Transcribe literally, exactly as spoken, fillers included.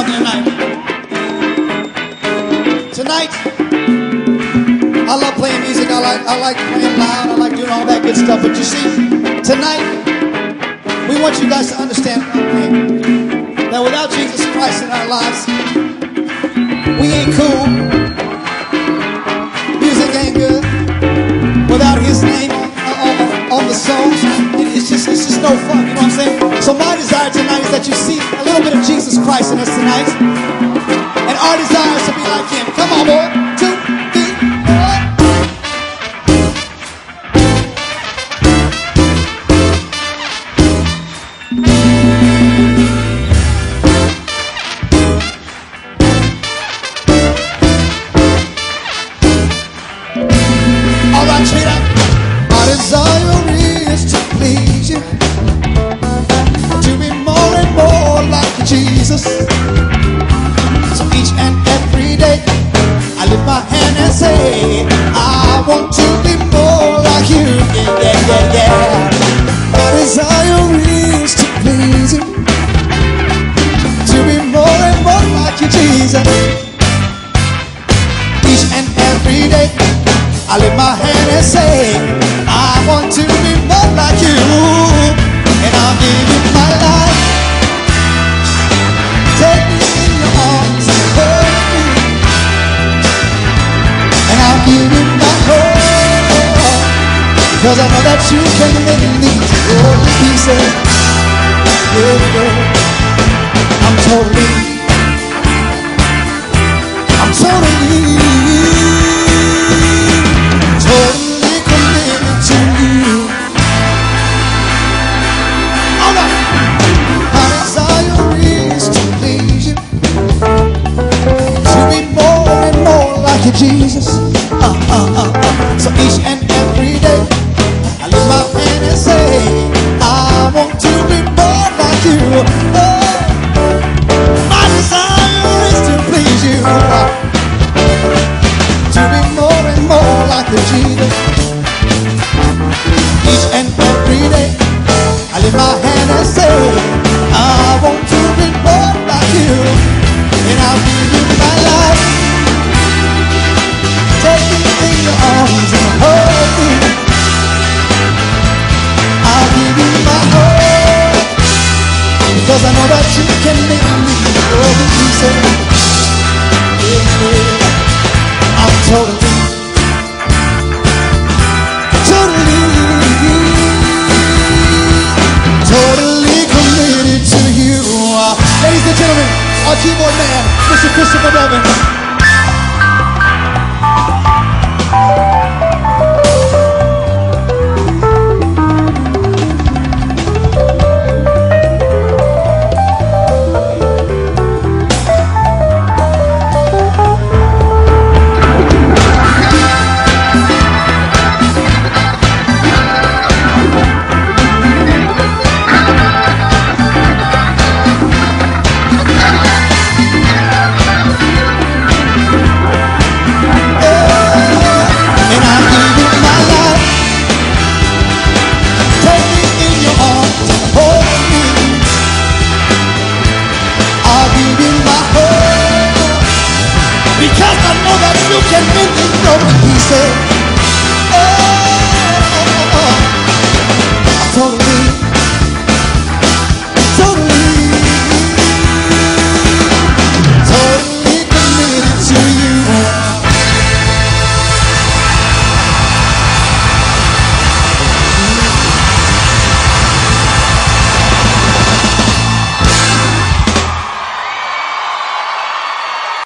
something tonight. Tonight, I love playing music. I like, I like playing loud. I like doing all that good stuff. But you see, tonight, we want you guys to understand one thing. That without Jesus Christ in our lives, we ain't cool. Music ain't good. Without His name on, on, on the songs, it's just, it's just no fun. You know what I'm saying? So my desire tonight is that you see a little bit of Jesus Christ in us tonight. And our desire is to be like Him. Come on, boy. Two, three, four. All right, straight up. My desire is to please You, to be more and more like Jesus. So each and every day I lift my hand and say, I want to be more like You. Yeah, yeah, yeah, yeah. My desire is to please You, to be more and more like You, Jesus. Each and every day I lift my hand and say, I want to be more like You. And I'll give You my life. Take me in Your arms and hold me. And I'll give You my whole. Because I know that You can make me all the pieces. Yeah, yeah. I'm totally, I'm totally, totally committed to You. Alright. My desire is to please You, to be more and more like You, Jesus. Uh, uh, uh, uh. So each and every day I lift my hand and say, I want to be more like You. Oh, my desire is to please You, to be more and more like You, Jesus. Each and every day I lift my hand and say, I want to be more like You. And I'll give You my life. Take me in Your arms and hold me. I'll give You my whole. Because I know that You can make me all the pieces. Yeah, yeah. I'm totally, totally, totally committed to You. Uh, ladies and gentlemen, our keyboard man, Mister Christopher Devin. Because I know that You can make me broken pieces. Oh, oh, oh, oh. I'm totally